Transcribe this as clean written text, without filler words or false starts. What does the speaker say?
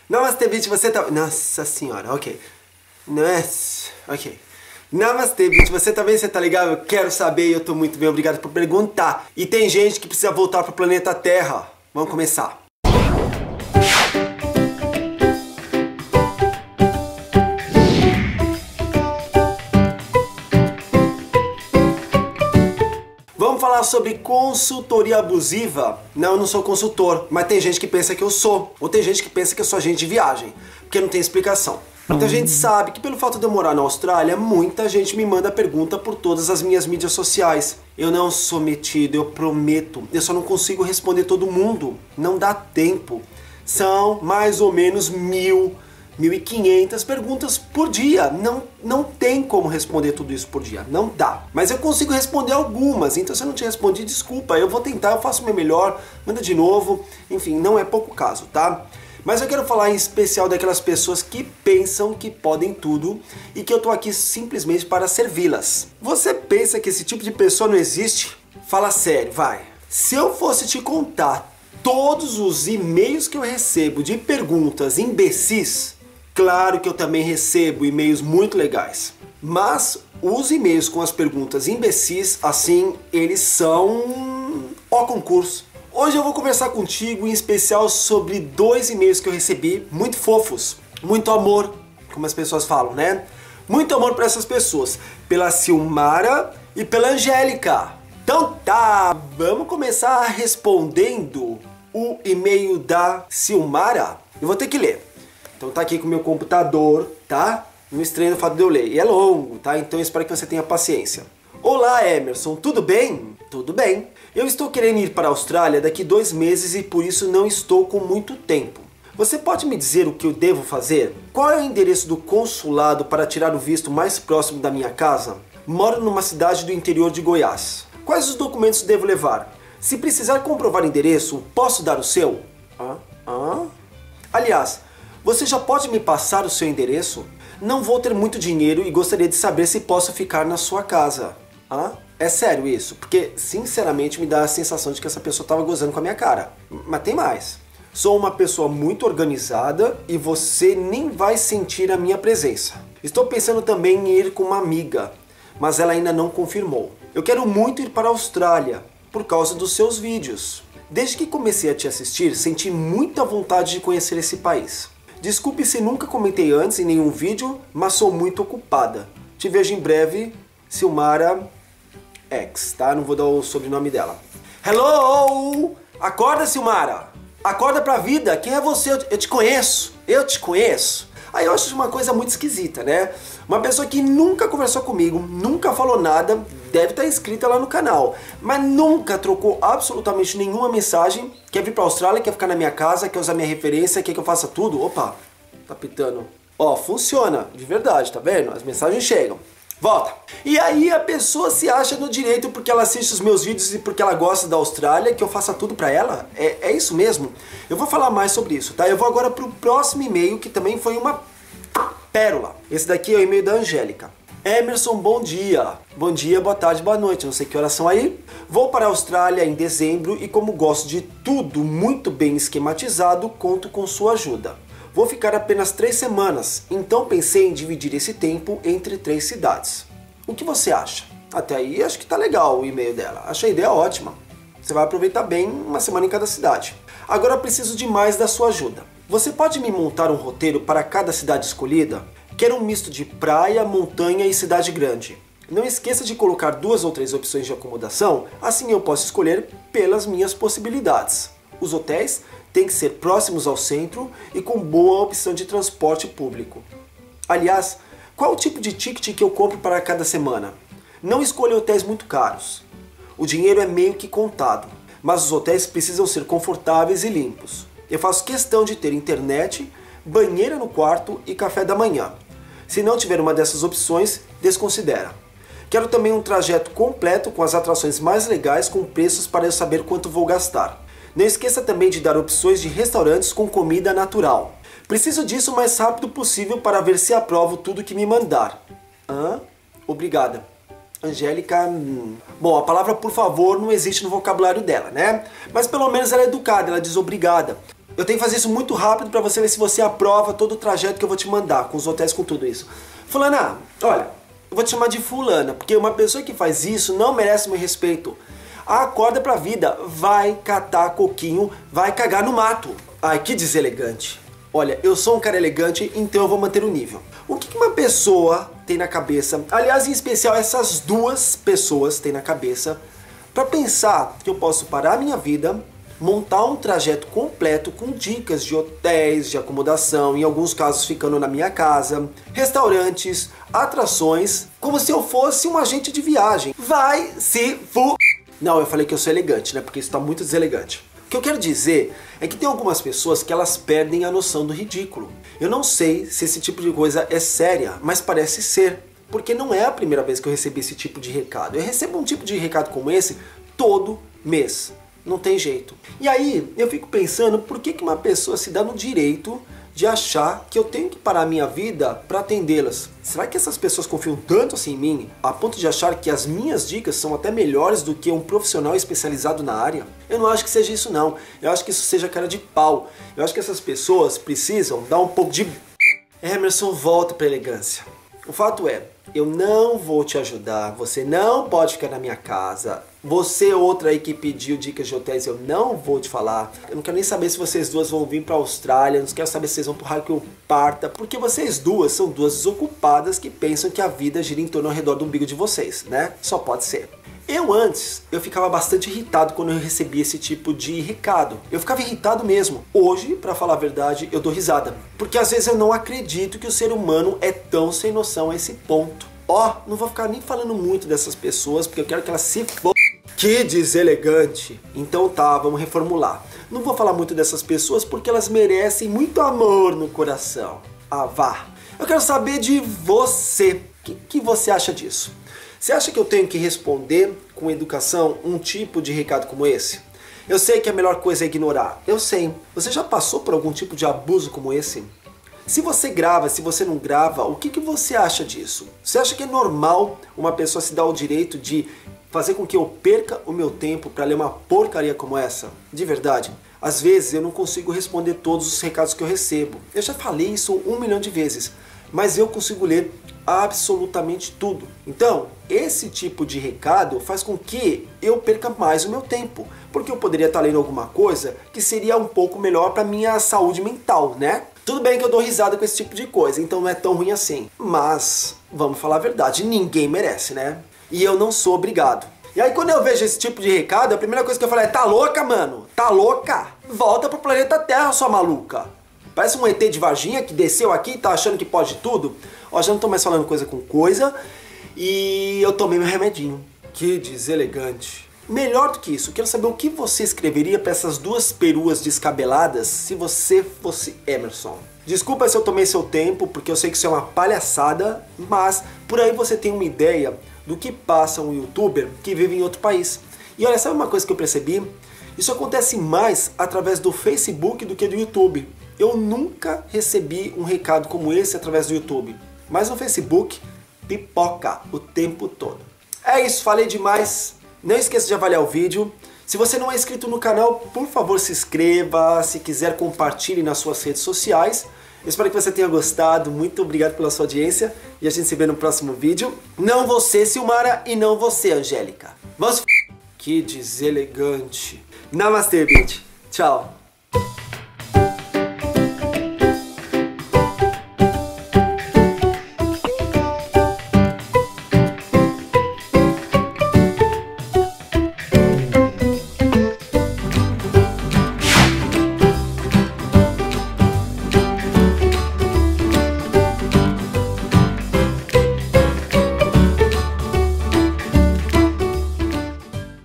Namastê, Bitch, você tá... Nossa senhora, ok. Nossa, ok. Namastê, Bitch, você tá bem? Você tá ligado? Eu quero saber e eu tô muito bem, obrigado por perguntar. E tem gente que precisa voltar pro planeta Terra. Vamos começar. Vamos falar sobre consultoria abusiva? Não, eu não sou consultor, mas tem gente que pensa que eu sou. Ou tem gente que pensa que eu sou agente de viagem, porque não tem explicação. Muita gente sabe que pelo fato de eu morar na Austrália, muita gente me manda pergunta por todas as minhas mídias sociais. Eu não sou metido, eu prometo. Eu só não consigo responder todo mundo. Não dá tempo. São mais ou menos 1.500 perguntas por dia. Não tem como responder tudo isso por dia. Não dá. Mas eu consigo responder algumas. Então se eu não te respondi, desculpa. Eu vou tentar, eu faço o meu melhor. Manda de novo. Enfim, não é pouco caso, tá? Mas eu quero falar em especial daquelas pessoas que pensam que podem tudo e que eu tô aqui simplesmente para servi-las. Você pensa que esse tipo de pessoa não existe? Fala sério, vai. Se eu fosse te contar todos os e-mails que eu recebo de perguntas imbecis, claro que eu também recebo e-mails muito legais. Mas os e-mails com as perguntas imbecis, assim, eles são ó concurso. Hoje eu vou conversar contigo em especial sobre 2 e-mails que eu recebi, muito fofos, muito amor, como as pessoas falam, né? Muito amor para essas pessoas, pela Silmara e pela Angélica. Então tá, vamos começar respondendo o e-mail da Silmara. Eu vou ter que ler. Então tá aqui com o meu computador, tá? Não estranho no fato de eu ler. E é longo, tá? Então eu espero que você tenha paciência. Olá, Emerson, tudo bem? Tudo bem. Eu estou querendo ir para a Austrália daqui 2 meses e por isso não estou com muito tempo. Você pode me dizer o que eu devo fazer? Qual é o endereço do consulado para tirar o visto mais próximo da minha casa? Moro numa cidade do interior de Goiás. Quais os documentos devo levar? Se precisar comprovar endereço, posso dar o seu? Aliás, você já pode me passar o seu endereço? Não vou ter muito dinheiro e gostaria de saber se posso ficar na sua casa. É sério isso, porque sinceramente me dá a sensação de que essa pessoa estava gozando com a minha cara. Mas tem mais. Sou uma pessoa muito organizada e você nem vai sentir a minha presença. Estou pensando também em ir com uma amiga, mas ela ainda não confirmou. Eu quero muito ir para a Austrália, por causa dos seus vídeos. Desde que comecei a te assistir, senti muita vontade de conhecer esse país. Desculpe se nunca comentei antes em nenhum vídeo, mas sou muito ocupada. Te vejo em breve, Silmara X, tá? Não vou dar o sobrenome dela. Hello! Acorda, Silmara! Acorda pra vida! Quem é você? Eu te conheço! Eu te conheço! Aí eu acho uma coisa muito esquisita, né? Uma pessoa que nunca conversou comigo, nunca falou nada, deve estar inscrita lá no canal, mas nunca trocou absolutamente nenhuma mensagem, quer vir pra Austrália, quer ficar na minha casa, quer usar minha referência, quer que eu faça tudo. Opa, tá pitando. Ó, funciona, de verdade, tá vendo? As mensagens chegam. Volta. E aí a pessoa se acha no direito porque ela assiste os meus vídeos e porque ela gosta da Austrália, que eu faça tudo pra ela? É isso mesmo? Eu vou falar mais sobre isso, tá? Eu vou agora pro próximo e-mail, que também foi uma pérola. Esse daqui é o e-mail da Angélica. Emerson, bom dia. Bom dia, boa tarde, boa noite. Não sei que horas são aí. Vou para a Austrália em dezembro e como gosto de tudo muito bem esquematizado, conto com sua ajuda. Vou ficar apenas 3 semanas, então pensei em dividir esse tempo entre 3 cidades. O que você acha? Até aí acho que tá legal o e-mail dela. Acho a ideia ótima. Você vai aproveitar bem uma semana em cada cidade. Agora preciso de mais da sua ajuda. Você pode me montar um roteiro para cada cidade escolhida? Quero um misto de praia, montanha e cidade grande. Não esqueça de colocar 2 ou 3 opções de acomodação, assim eu posso escolher pelas minhas possibilidades. Os hotéis têm que ser próximos ao centro e com boa opção de transporte público. Aliás, qual o tipo de ticket que eu compro para cada semana? Não escolha hotéis muito caros. O dinheiro é meio que contado, mas os hotéis precisam ser confortáveis e limpos. Eu faço questão de ter internet, banheira no quarto e café da manhã. Se não tiver uma dessas opções, desconsidera. Quero também um trajeto completo com as atrações mais legais com preços para eu saber quanto vou gastar. Não esqueça também de dar opções de restaurantes com comida natural. Preciso disso o mais rápido possível para ver se aprovo tudo que me mandar. Obrigada. Angélica... Bom, a palavra por favor não existe no vocabulário dela, né? Mas pelo menos ela é educada, ela diz obrigada. Eu tenho que fazer isso muito rápido pra você ver se você aprova todo o trajeto que eu vou te mandar, com os hotéis, com tudo isso. Fulana, olha, eu vou te chamar de fulana, porque uma pessoa que faz isso não merece meu respeito. Acorda pra vida, vai catar coquinho, vai cagar no mato. Ai, que deselegante. Olha, eu sou um cara elegante, então eu vou manter o nível. O que uma pessoa tem na cabeça, aliás, em especial essas duas pessoas têm na cabeça, pra pensar que eu posso parar a minha vida, montar um trajeto completo com dicas de hotéis, de acomodação, em alguns casos ficando na minha casa, restaurantes, atrações, como se eu fosse um agente de viagem. Vai se fu... Não, eu falei que eu sou elegante, né? Porque isso tá muito deselegante. O que eu quero dizer é que tem algumas pessoas que elas perdem a noção do ridículo. Eu não sei se esse tipo de coisa é séria, mas parece ser. Porque não é a primeira vez que eu recebi esse tipo de recado. Eu recebo um tipo de recado como esse todo mês. Não tem jeito. E aí eu fico pensando por que uma pessoa se dá no direito de achar que eu tenho que parar a minha vida para atendê-las. Será que essas pessoas confiam tanto assim em mim, a ponto de achar que as minhas dicas são até melhores do que um profissional especializado na área? Eu não acho que seja isso não. Eu acho que isso seja cara de pau. Eu acho que essas pessoas precisam dar um pouco de... Emerson, volta pra elegância. O fato é, eu não vou te ajudar, você não pode ficar na minha casa. Você, outra aí que pediu dicas de hotéis, eu não vou te falar. Eu não quero nem saber se vocês duas vão vir pra Austrália, não quero saber se vocês vão pro raio que eu parta, porque vocês duas são duas desocupadas que pensam que a vida gira em torno ao redor do umbigo de vocês, né? Só pode ser. Eu ficava bastante irritado quando eu recebia esse tipo de recado. Eu ficava irritado mesmo. Hoje, pra falar a verdade, eu dou risada. Porque às vezes eu não acredito que o ser humano é tão sem noção a esse ponto. Ó, não vou ficar nem falando muito dessas pessoas, porque eu quero que elas se f***. Que deselegante. Então tá, vamos reformular. Não vou falar muito dessas pessoas porque elas merecem muito amor no coração. Ah, vá. Eu quero saber de você. O que você acha disso? Você acha que eu tenho que responder com educação um tipo de recado como esse? Eu sei que a melhor coisa é ignorar. Eu sei. Você já passou por algum tipo de abuso como esse? Se você grava, se você não grava, o que você acha disso? Você acha que é normal uma pessoa se dar o direito de fazer com que eu perca o meu tempo para ler uma porcaria como essa? De verdade. Às vezes eu não consigo responder todos os recados que eu recebo. Eu já falei isso 1 milhão de vezes. Mas eu consigo ler absolutamente tudo. Então, esse tipo de recado faz com que eu perca mais o meu tempo. Porque eu poderia estar lendo alguma coisa que seria um pouco melhor para minha saúde mental, né? Tudo bem que eu dou risada com esse tipo de coisa, então não é tão ruim assim. Mas, vamos falar a verdade, ninguém merece, né? E eu não sou obrigado. E aí quando eu vejo esse tipo de recado, a primeira coisa que eu falo é: tá louca, mano? Tá louca? Volta pro planeta Terra, sua maluca. Parece um ET de Varginha que desceu aqui e tá achando que pode tudo. Ó, já não tô mais falando coisa com coisa. E eu tomei meu remedinho. Que deselegante. Melhor do que isso, eu quero saber o que você escreveria para essas duas peruas descabeladas se você fosse Emerson. Desculpa se eu tomei seu tempo, porque eu sei que isso é uma palhaçada, mas por aí você tem uma ideia do que passa um youtuber que vive em outro país. E olha, sabe uma coisa que eu percebi? Isso acontece mais através do Facebook do que do YouTube. Eu nunca recebi um recado como esse através do YouTube, mas no Facebook pipoca o tempo todo. É isso, falei demais. Não esqueça de avaliar o vídeo. Se você não é inscrito no canal, por favor se inscreva. Se quiser, compartilhe nas suas redes sociais. Eu espero que você tenha gostado. Muito obrigado pela sua audiência. E a gente se vê no próximo vídeo. Não você, Silmara, e não você, Angélica. Vamos... Que deselegante. Namastê, bitch. Tchau.